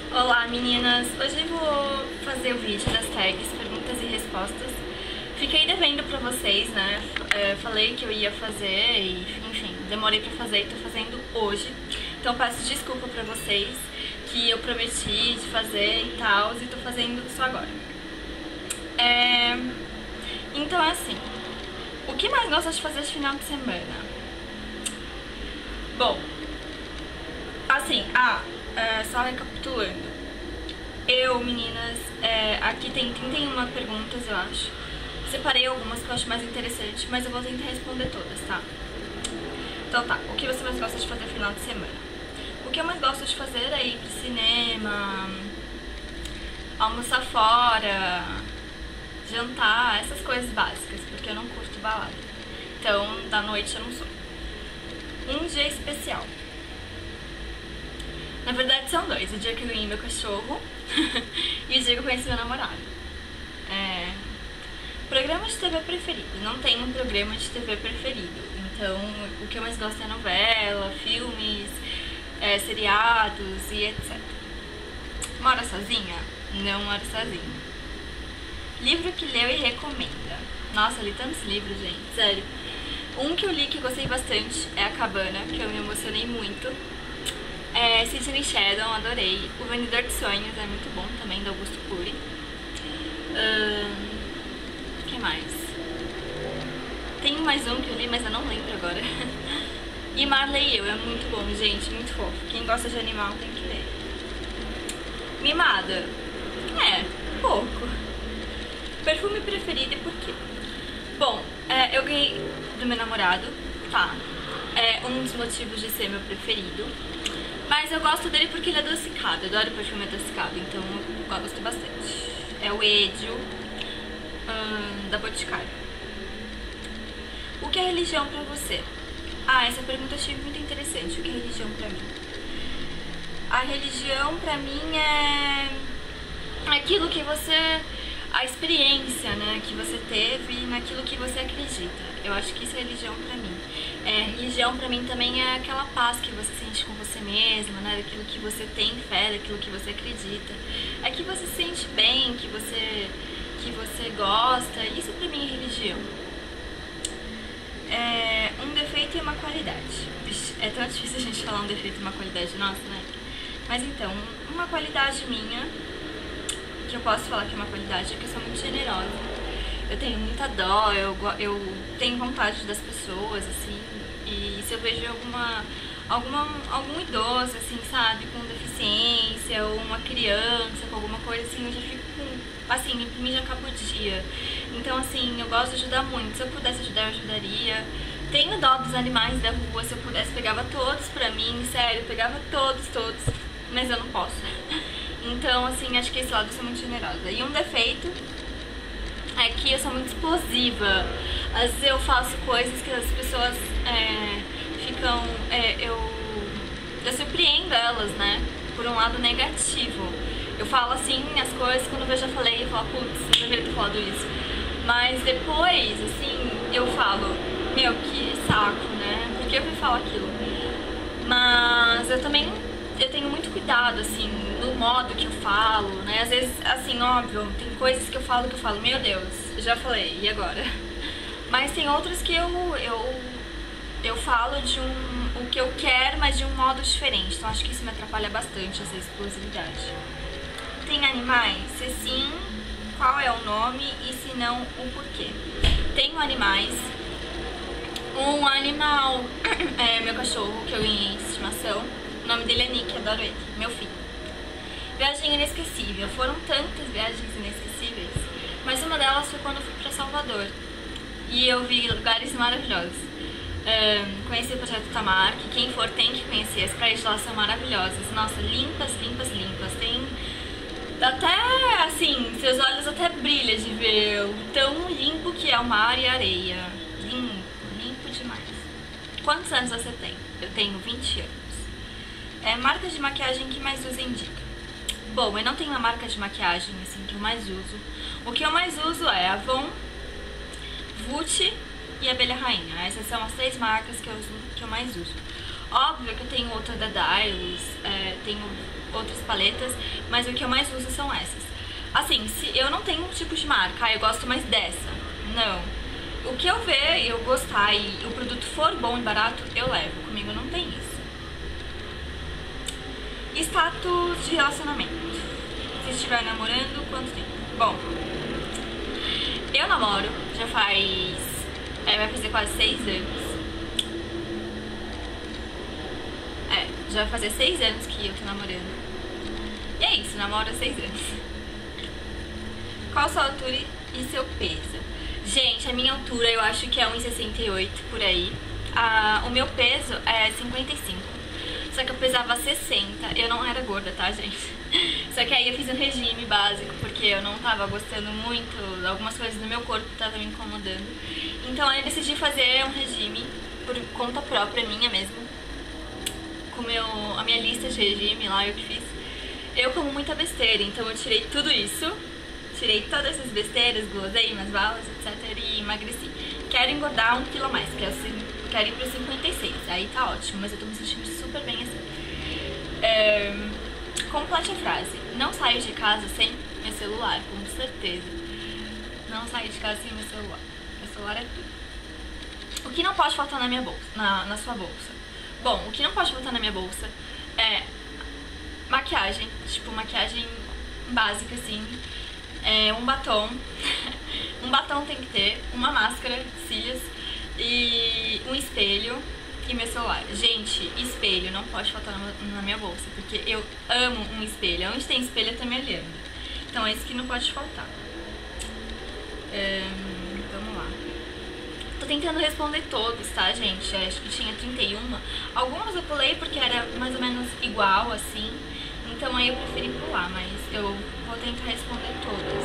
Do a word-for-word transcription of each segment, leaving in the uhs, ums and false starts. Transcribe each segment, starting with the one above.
Olá meninas, hoje eu vou fazer o vídeo das tags, perguntas e respostas. Fiquei devendo pra vocês, né, é, falei que eu ia fazer e enfim, demorei pra fazer e tô fazendo hoje. Então peço desculpa pra vocês que eu prometi de fazer e tal, e tô fazendo só agora. É... Então é assim, o que mais gosta de fazer de final de semana? Bom, assim, ah, é, só recapitulando. Eu, meninas, é, aqui tem trinta e uma perguntas, eu acho. Separei algumas que eu acho mais interessantes, mas eu vou tentar responder todas, tá? Então tá, o que você mais gosta de fazer no final de semana? O que eu mais gosto de fazer é ir pro cinema, almoçar fora, jantar, essas coisas básicas, porque eu não curto balada. Então, da noite eu não sou. Um dia especial. Na verdade são dois, o dia que eu ganhei meu cachorro e o dia que eu conheci meu namorado. É... Programa de T V preferido. Não tenho um programa de T V preferido. Então o que eu mais gosto é novela, filmes, é, seriados e etcétera. Mora sozinha? Não moro sozinha. Livro que leu e recomenda. Nossa, eu li tantos livros, gente, sério. Um que eu li que eu gostei bastante é A Cabana, que eu me emocionei muito. É, Sidney Sheldon, adorei. O Vendedor de Sonhos é muito bom também, do Augusto Cury. O uh, que mais? Tem mais um que eu li, mas eu não lembro agora. E Marley e Eu, é muito bom, gente, muito fofo. Quem gosta de animal tem que ler. Mimada? É, pouco. Perfume preferido e por quê? Bom, é, eu ganhei do meu namorado, tá? É um dos motivos de ser meu preferido. Mas eu gosto dele porque ele é adocicado, eu adoro perfume adocicado, então eu gosto bastante. É o Edio, hum, da Boticário. O que é religião pra você? Ah, essa pergunta eu achei muito interessante. O que é religião pra mim? A religião pra mim é aquilo que você... a experiência, né, que você teve naquilo que você acredita. Eu acho que isso é religião pra mim. É, religião pra mim também é aquela paz que você sente com você mesma, né, daquilo que você tem fé, daquilo que você acredita. É que você se sente bem, que você, que você gosta. Isso pra mim é religião. É, um defeito e uma qualidade. Vixe, é tão difícil a gente falar um defeito e uma qualidade nossa, né? Mas então, uma qualidade minha, que eu posso falar que é uma qualidade, é que eu sou muito generosa. Eu tenho muita dó, eu, eu tenho vontade das pessoas, assim, e se eu vejo alguma, alguma, algum idoso, assim, sabe, com deficiência, ou uma criança com alguma coisa, assim, eu já fico com, assim, pra mim já acabou o dia. Então, assim, eu gosto de ajudar muito. Se eu pudesse ajudar, eu ajudaria. Tenho dó dos animais da rua, se eu pudesse, pegava todos pra mim, sério, pegava todos, todos, mas eu não posso. Então, assim, acho que esse lado eu sou muito generosa. E um defeito é que eu sou muito explosiva. Às vezes eu faço coisas que as pessoas é, ficam... É, eu, eu surpreendo elas, né? Por um lado negativo. Eu falo assim as coisas, quando eu já falei, eu falo, putz, eu deveria ter falado isso. Mas depois, assim, eu falo, meu, que saco, né? Por que eu fui falar aquilo? Mas eu também... eu tenho muito cuidado, assim, no modo que eu falo, né? Às vezes, assim, óbvio, tem coisas que eu falo que eu falo, meu Deus, já falei, e agora? Mas tem outras que eu, eu, eu falo de um, o que eu quero, mas de um modo diferente. Então acho que isso me atrapalha bastante, essa explosividade. Tem animais? Se sim, qual é o nome e se não, o porquê? Tenho animais. Um animal é meu cachorro, que eu ganhei de estimação. O nome dele é Nick, adoro ele, meu filho. Viagem inesquecível. Foram tantas viagens inesquecíveis, mas uma delas foi quando eu fui pra Salvador. E eu vi lugares maravilhosos. Um, conheci o Projeto Tamar, que quem for tem que conhecer. As praias de lá são maravilhosas. Nossa, limpas, limpas, limpas. Tem até, assim, seus olhos até brilham de ver o tão limpo que é o mar e a areia. Limpo, limpo demais. Quantos anos você tem? Eu tenho vinte anos. É, marcas de maquiagem que mais usa indica. Bom, eu não tenho uma marca de maquiagem assim que eu mais uso. O que eu mais uso é Avon, Vult e Abelha Rainha. Essas são as três marcas que eu, uso, que eu mais uso. Óbvio que eu tenho outra da Dylos, é, tenho outras paletas, mas o que eu mais uso são essas. Assim, se eu não tenho um tipo de marca, ah, eu gosto mais dessa. Não. O que eu ver, eu gostar e o produto for bom e barato, eu levo. Comigo não tem isso. Status de relacionamento. Se estiver namorando, quanto tempo? Bom, eu namoro já faz... É, vai fazer quase seis anos. É, já vai fazer seis anos que eu tô namorando. E é isso, namoro há seis anos. Qual sua altura e seu peso? Gente, a minha altura eu acho que é um e sessenta e oito por aí. Ah, o meu peso é cinquenta e cinco. Só que eu pesava sessenta. Eu não era gorda, tá, gente? Só que aí eu fiz um regime básico, porque eu não tava gostando muito, algumas coisas do meu corpo estavam me incomodando. Então aí eu decidi fazer um regime por conta própria minha mesmo. Com meu, a minha lista de regime lá, eu que fiz. Eu como muita besteira, então eu tirei tudo isso. Tirei todas essas besteiras, guloseimas, balas, etcétera e emagreci. Quero engordar um quilo a mais, que eu quero ir pro cinquenta e seis. Aí tá ótimo, mas eu tô me sentindo super bem assim. É... Complete a frase. Não saio de casa sem meu celular, com certeza. Não saio de casa sem meu celular. Meu celular é tudo. O que não pode faltar na minha bolsa, na, na sua bolsa? Bom, o que não pode faltar na minha bolsa é maquiagem, tipo maquiagem básica assim, é um batom, um batom tem que ter, uma máscara de cílios e um espelho e meu celular. Gente, espelho não pode faltar na minha bolsa, porque eu amo um espelho. Onde tem espelho eu tô me olhando. Então é isso que não pode faltar. Hum, vamos lá. Tô tentando responder todos, tá, gente? Acho que tinha trinta e um. Algumas eu pulei porque era mais ou menos igual, assim. Então aí eu preferi pular, mas eu vou tentar responder todas.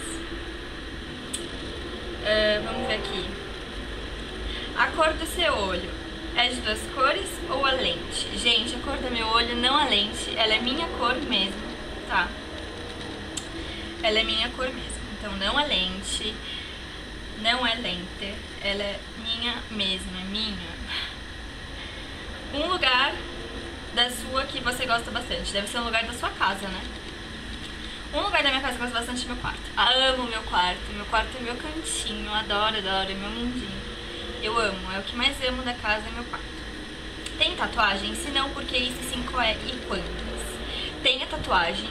Uh, vamos ver aqui. A cor do seu olho é de duas cores ou a lente? Gente, a cor do meu olho não a lente, ela é minha cor mesmo, tá? Ela é minha cor mesmo, então não a lente, não é lente, ela é minha mesmo, é minha. Um lugar da sua que você gosta bastante, deve ser um lugar da sua casa, né? Um lugar da minha casa que eu gosto bastante é meu quarto. Amo meu quarto, meu quarto é meu cantinho, adoro, adoro, é meu mundinho. Eu amo, é o que mais amo da casa, é meu quarto. Tem tatuagem? Se não, porque isso sim, qual é e quantas? Tenho tatuagem.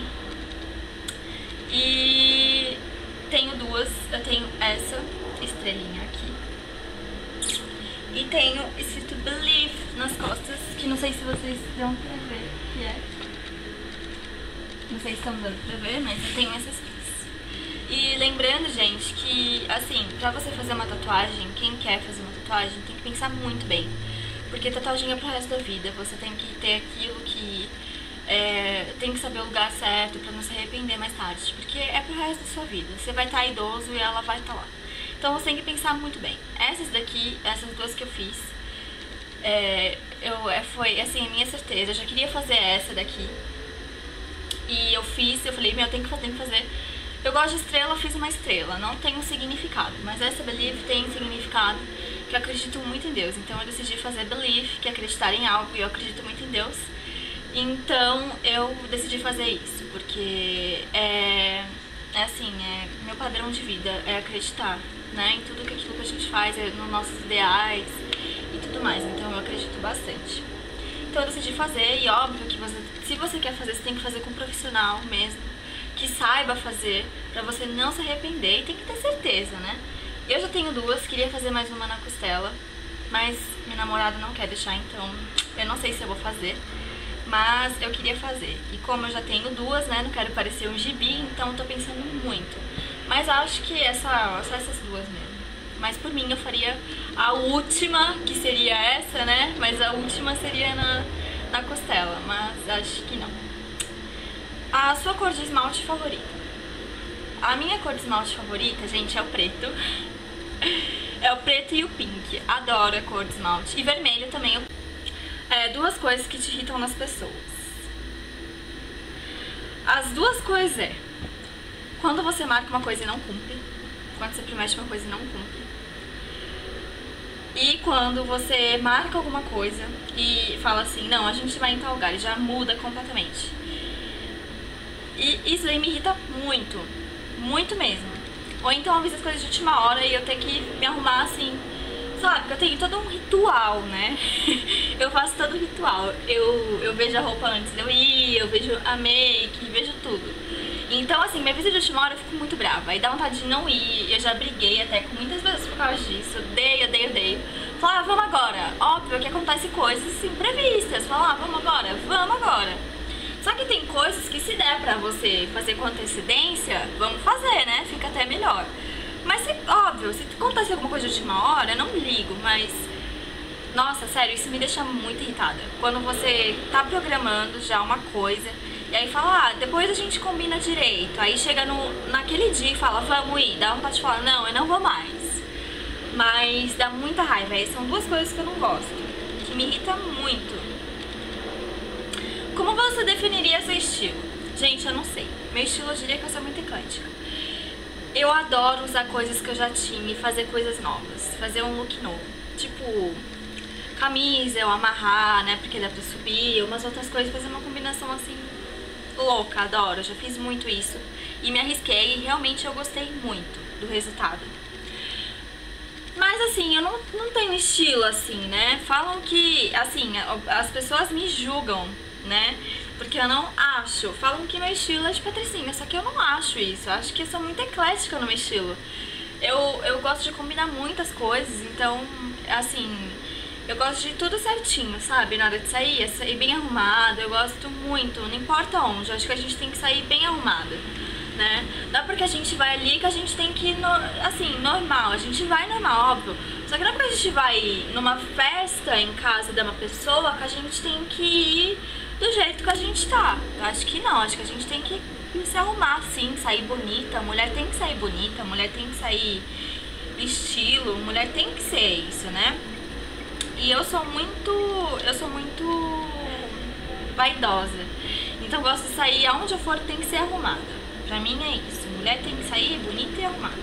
E tenho duas, eu tenho essa estrelinha aqui. E tenho escrito Believe nas costas, que não sei se vocês dão pra ver o que é. Não sei se estão dando pra ver, mas eu tenho essas coisas. E lembrando, gente, que, assim, pra você fazer uma tatuagem, quem quer fazer uma tatuagem tem que pensar muito bem. Porque tatuagem é pro resto da vida, você tem que ter aquilo que... É, tem que saber o lugar certo pra não se arrepender mais tarde. Porque é pro resto da sua vida, você vai estar idoso e ela vai estar lá. Então você tem que pensar muito bem. Essas daqui, essas duas que eu fiz, é, eu, é, foi, assim, a minha certeza. Eu já queria fazer essa daqui. E eu fiz, eu falei, meu, eu tenho que fazer, tenho que fazer. Eu gosto de estrela, eu fiz uma estrela, não tem um significado, mas essa Believe tem um significado, que eu acredito muito em Deus. Então eu decidi fazer Believe, que é acreditar em algo, e eu acredito muito em Deus. Então eu decidi fazer isso, porque é, é assim, é meu padrão de vida, é acreditar, né, em tudo que aquilo que a gente faz, é nos nossos ideais e tudo mais. Então eu acredito bastante. Então eu decidi fazer, e óbvio que você, se você quer fazer, você tem que fazer com um profissional mesmo, que saiba fazer, pra você não se arrepender, e tem que ter certeza, né? Eu já tenho duas, queria fazer mais uma na costela, mas meu namorado não quer deixar, então eu não sei se eu vou fazer, mas eu queria fazer. E como eu já tenho duas, né, não quero parecer um gibi, então eu tô pensando muito. Mas acho que essa, só essas duas mesmo. Mas por mim eu faria a última, que seria essa, né? Mas a última seria na, na costela, mas acho que não. A sua cor de esmalte favorita? A minha cor de esmalte favorita, gente, é o preto. É o preto e o pink. Adoro a cor de esmalte. E vermelho também. É, duas coisas que te irritam nas pessoas. As duas coisas é quando você marca uma coisa e não cumpre. Quando você promete uma coisa e não cumpre. E quando você marca alguma coisa e fala assim, não, a gente vai em tal lugar, e já muda completamente. E isso aí me irrita muito, muito mesmo. Ou então avisa as coisas de última hora e eu tenho que me arrumar assim, sabe? Porque eu tenho todo um ritual, né? Eu faço todo um ritual. Eu, eu vejo a roupa antes de eu ir, eu vejo a make, vejo tudo. Então, assim, minha visita de última hora eu fico muito brava. Aí dá vontade de não ir. Eu já briguei até com muitas pessoas por causa disso. Odeio, odeio, odeio. Falar, ah, vamos agora. Óbvio que acontece coisas imprevistas. Falar, ah, vamos agora, vamos agora. Só que tem coisas que se der pra você fazer com antecedência, vamos fazer, né? Fica até melhor. Mas, se, óbvio, se acontecer alguma coisa de última hora, eu não ligo, mas... Nossa, sério, isso me deixa muito irritada. Quando você tá programando já uma coisa... E aí fala, ah, depois a gente combina direito. Aí chega no, naquele dia e fala, vamos ir. Dá vontade de falar, não, eu não vou mais. Mas dá muita raiva. Aí são duas coisas que eu não gosto, que me irrita muito. Como você definiria seu estilo? Gente, eu não sei. Meu estilo, eu diria que eu sou muito eclética. Eu adoro usar coisas que eu já tinha e fazer coisas novas. Fazer um look novo. Tipo, camisa, eu amarrar, né, porque dá pra subir. Umas outras coisas, fazer uma combinação assim... louca, adoro, eu já fiz muito isso e me arrisquei e realmente eu gostei muito do resultado. Mas assim, eu não, não tenho estilo assim, né? Falam que, assim, as pessoas me julgam, né? Porque eu não acho. Falam que meu estilo é de patricinha, só que eu não acho isso. Eu acho que eu sou muito eclética no meu estilo. Eu, eu gosto de combinar muitas coisas, então, assim... Eu gosto de tudo certinho, sabe? Na hora de sair, é sair bem arrumada. Eu gosto muito, não importa onde. Eu acho que a gente tem que sair bem arrumada, né? Não é porque a gente vai ali que a gente tem que ir, no, assim, normal. A gente vai normal, óbvio. Só que não é porque a gente vai numa festa em casa de uma pessoa que a gente tem que ir do jeito que a gente tá. Eu acho que não. Acho que a gente tem que se arrumar, sim, sair bonita. A mulher tem que sair bonita, a mulher tem que sair estilo. A mulher tem que ser isso, né? E eu sou muito, eu sou muito vaidosa, então eu gosto de sair aonde eu for, tem que ser arrumada. Pra mim é isso, mulher tem que sair bonita e arrumada.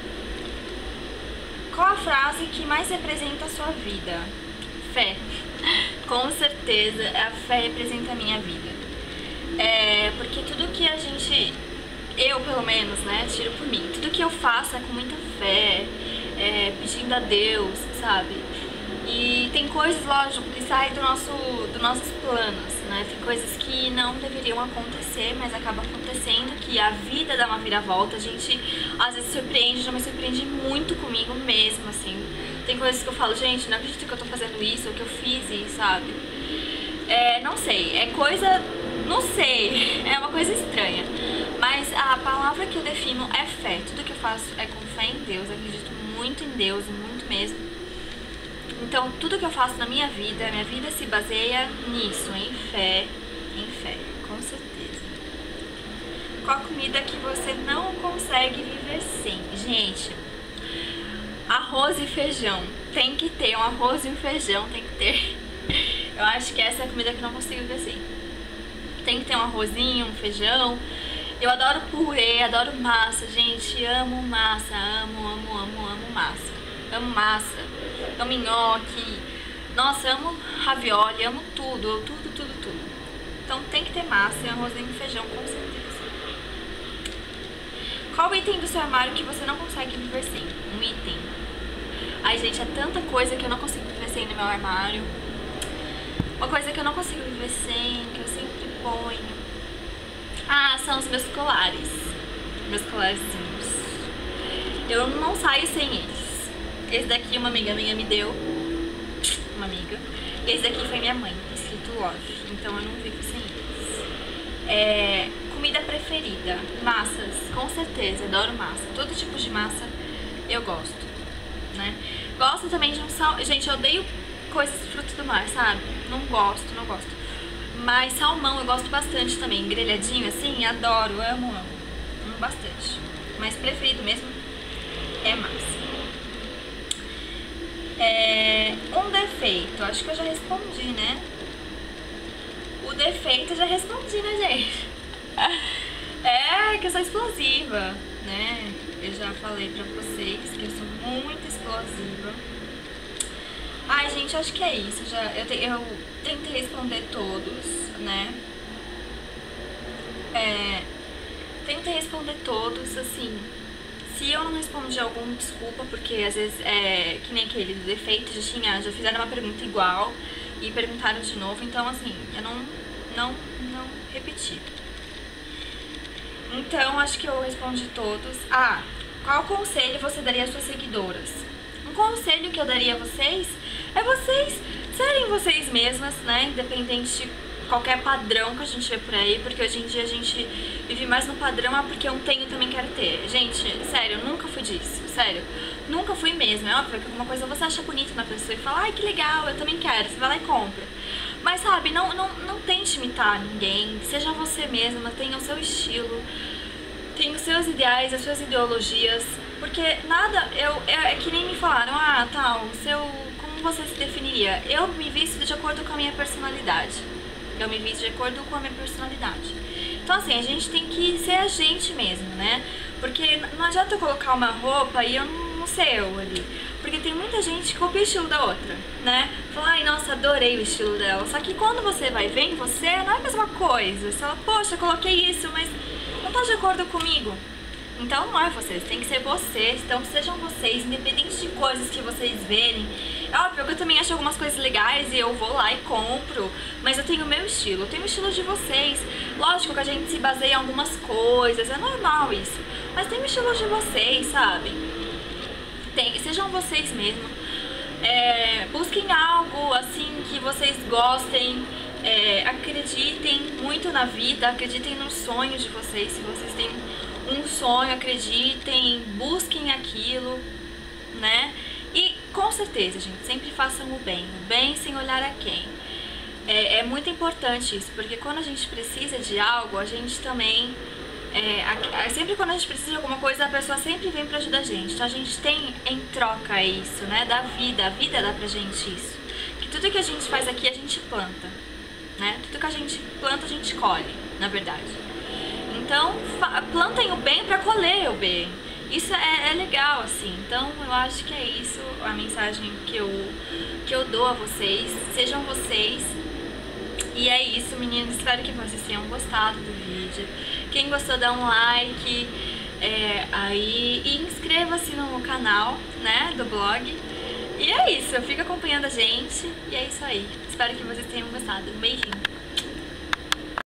Qual a frase que mais representa a sua vida? Fé. Com certeza, a fé representa a minha vida. É, porque tudo que a gente, eu pelo menos, né, tiro por mim, tudo que eu faço é com muita fé, é, pedindo a Deus, sabe? E tem coisas, lógico, que saem do nosso, dos nossos planos, né? Tem coisas que não deveriam acontecer, mas acabam acontecendo, que a vida dá uma viravolta. A gente às vezes surpreende, já me surpreende muito comigo mesmo, assim. Tem coisas que eu falo, gente, não acredito que eu tô fazendo isso, ou que eu fiz isso, sabe? É, não sei, é coisa... Não sei, é uma coisa estranha. Mas a palavra que eu defino é fé. Tudo que eu faço é com fé em Deus. Eu acredito muito em Deus, muito mesmo. Então, tudo que eu faço na minha vida, minha vida se baseia nisso, em fé, em fé, com certeza. Qual comida que você não consegue viver sem? Gente, arroz e feijão. Tem que ter um arroz e um feijão, tem que ter. Eu acho que essa é a comida que eu não consigo viver sem. Tem que ter um arrozinho, um feijão. Eu adoro purê, adoro massa, gente, amo massa, amo, amo, amo, amo massa. Amo massa, amo nhoque, nossa, amo ravioli, amo tudo, tudo, tudo, tudo. Então tem que ter massa e arrozinho e feijão, com certeza. Qual item do seu armário que você não consegue viver sem? Um item. Ai, gente, é tanta coisa que eu não consigo viver sem no meu armário. Uma coisa que eu não consigo viver sem, que eu sempre ponho. Ah, são os meus colares. Meus colarzinhos. Eu não saio sem eles. Esse daqui uma amiga minha me deu, uma amiga. Esse daqui foi minha mãe, escrito Love, então eu não vivo sem eles. É, comida preferida, massas, com certeza, adoro massa. Todo tipo de massa eu gosto, né? Gosto também de um sal... Gente, eu odeio coisas de frutos do mar, sabe? Não gosto, não gosto. Mas salmão eu gosto bastante também, grelhadinho assim, adoro, amo, amo. Amo bastante. Mas preferido mesmo é massa. É, um defeito, acho que eu já respondi, né? O defeito eu já respondi, né, gente? É que eu sou explosiva, né? Eu já falei pra vocês que eu sou muito explosiva. Ai, gente, acho que é isso. Já, eu, te, eu tentei responder todos, né? É, tentei responder todos, assim. Se eu não respondi algum, desculpa, porque às vezes é que nem aquele do defeito, já tinha, já fizeram uma pergunta igual e perguntaram de novo, então assim, eu não, não, não repeti. Então, acho que eu respondi todos. Ah, qual conselho você daria às suas seguidoras? Um conselho que eu daria a vocês é vocês serem vocês mesmas, né? Independente de qualquer padrão que a gente vê por aí, porque hoje em dia a gente vive mais no padrão, ah, porque eu tenho também quero ter. Gente, sério, eu nunca fui disso, sério. Nunca fui mesmo. É óbvio que alguma coisa você acha bonita na pessoa e fala, ai, que legal, eu também quero. Você vai lá e compra. Mas, sabe, não, não, não tente imitar ninguém. Seja você mesma, tenha o seu estilo, tenha os seus ideais, as suas ideologias. Porque nada, eu, é, é que nem me falaram, ah, tal, seu, como você se definiria? Eu me visto de acordo com a minha personalidade. Eu me visto de acordo com a minha personalidade. Então, assim, a gente tem que ser a gente mesmo, né? Porque não adianta eu colocar uma roupa e eu não ser eu ali. Porque tem muita gente que copia o estilo da outra, né? Fala, ai, nossa, adorei o estilo dela. Só que quando você vai ver em você, não é a mesma coisa. Você fala, poxa, coloquei isso, mas não tá de acordo comigo. Então não é vocês, tem que ser vocês. Então sejam vocês, independente de coisas que vocês verem. É óbvio que eu também acho algumas coisas legais e eu vou lá e compro, mas eu tenho o meu estilo, eu tenho o estilo de vocês. Lógico que a gente se baseia em algumas coisas, é normal isso, mas tem o estilo de vocês, sabe? Tem, sejam vocês mesmo. É, busquem algo assim que vocês gostem. É, acreditem muito na vida, acreditem nos sonhos de vocês. Se vocês têm um sonho, acreditem, busquem aquilo, né? E com certeza, gente, sempre façam o bem, o bem sem olhar a quem. É, é muito importante isso, porque quando a gente precisa de algo, a gente também... É, a, sempre quando a gente precisa de alguma coisa, a pessoa sempre vem pra ajudar a gente. Então a gente tem em troca isso, né? Da vida, a vida dá pra gente isso. Que tudo que a gente faz aqui, a gente planta, né? Tudo que a gente planta, a gente colhe, na verdade. Então, plantem o bem pra colher o bem. Isso é, é legal, assim. Então, eu acho que é isso a mensagem que eu, que eu dou a vocês. Sejam vocês. E é isso, meninos. Espero que vocês tenham gostado do vídeo. Quem gostou, dá um like é, aí e inscreva-se no canal, né, do blog. E é isso, fica acompanhando a gente. E é isso aí. Espero que vocês tenham gostado. Um beijinho.